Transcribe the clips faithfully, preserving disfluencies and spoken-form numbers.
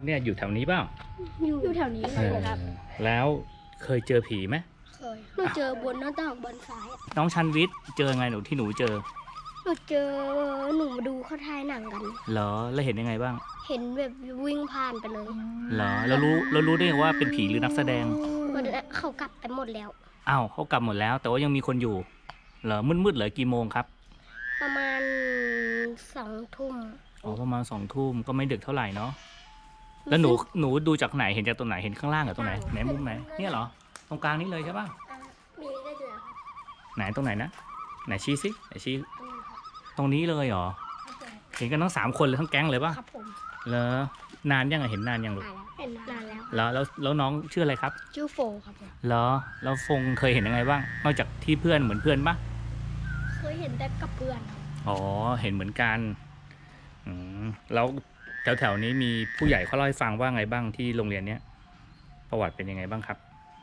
เนี่ยอยู่แถวนี้เปล่าอยู่แถวนี้ครับแล้วเคยเจอผีไหมเคยหนูเจอบนหน้าต่างบนซ้ายน้องชันวิทย์เจอไงหนูที่หนูเจอหนูเจอหนูมาดูเขาถ่ายหนังกันเหรอแล้วเห็นยังไงบ้างเห็นแบบวิ่งผ่านไปเลยเหรอแล้วรู้แล้วรู้ได้ไงว่าเป็นผีหรือนักแสดงวันนั้นเขากลับไปหมดแล้วอ้าวเขากลับหมดแล้ว แต่ว่ายังมีคนอยู่เหรอมืดๆเหรอกี่โมงครับประมาณสองทุ่มอ๋อประมาณสองทุ่มก็ไม่ดึกเท่าไหร่เนาะแล้วหนูหนูดูจากไหนเห็นจากตรงไหนเห็นข้างล่างกับตรงไหนไหนมุมไหนเนี่ยเหรอตรงกลางนี้เลยใช่ป่ะมีได้เจอครับไหนตรงไหนนะไหนชี้สิไหนชี้ตรงนี้เลยเหรอเห็นกันทั้งสามคนเลยทั้งแก๊งเลยป่ะครับผมเหรอนานยังอะเห็นนานยังลูกเห็นนานแล้วแล้วแล้วแล้วน้องชื่ออะไรครับชื่อโฟครับผมเหรอแล้วฟงเคยเห็นยังไงบ้างนอกจากที่เพื่อนเหมือนเพื่อนป่ะเคยเห็นแต่กับเพื่อนครับอ๋อเห็นเหมือนกันอืมแล้วแถวแถวๆนี้มีผู้ใหญ่เขาเล่าให้ฟังว่าไงบ้างที่โรงเรียนเนี้ยประวัติเป็นยังไงบ้างครับ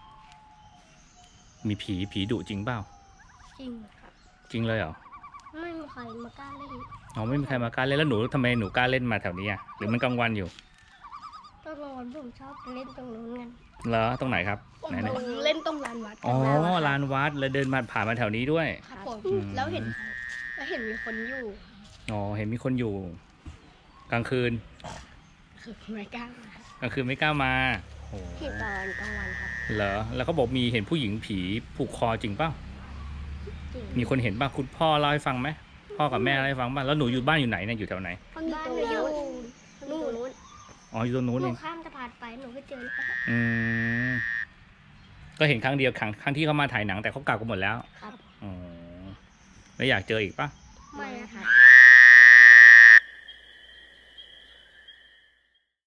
มีผีผีดุจริงเปล่าจริงครับจริงเลยเหรอไม่มีใครมากล้าเล่นอ๋อไม่มีใครมากล้าเล่นแล้วหนูทำไมหนูกล้าเล่นมาแถวนี้อ่ะหรือมันกลางวันอยู่ตอนกลางวันผมชอบไปเล่นตรงนู้นกันเหรอตรงไหนครับไหนไหนเล่นตรงลานวัดอ๋อลานวัดแล้วเดินมาผ่านมาแถวนี้ด้วยครับผมอืมแล้วเห็นแล้วเห็นมีคนอยู่อ๋อเห็นมีคนอยู่ กลางคืนคือไม่กล้ากลางคืนไม่กล้ามาโอ้เห็นตอนกลางวันครับเหรอแล้วก็บอกมีเห็นผู้หญิงผีผูกคอจริงเปล่าจริงมีคนเห็นป่ะคุณพ่อเล่าให้ฟังไหมพ่อกับแม่เล่าให้ฟังป่ะแล้วหนูอยู่บ้านอยู่ไหนเนี่ยอยู่แถวไหนบ้านหนูอยู่นู่นอ๋ออยู่ตรงนู้นหเอนูงข้ามสะพานไปหนูก็เจอแล้วอืมก็เห็นครั้งเดียวครั้งครั้งที่เขามาถ่ายหนังแต่เขากลับกันหมดแล้วครับอ๋อแล้วอยากเจออีกป่ะไม่นะครับ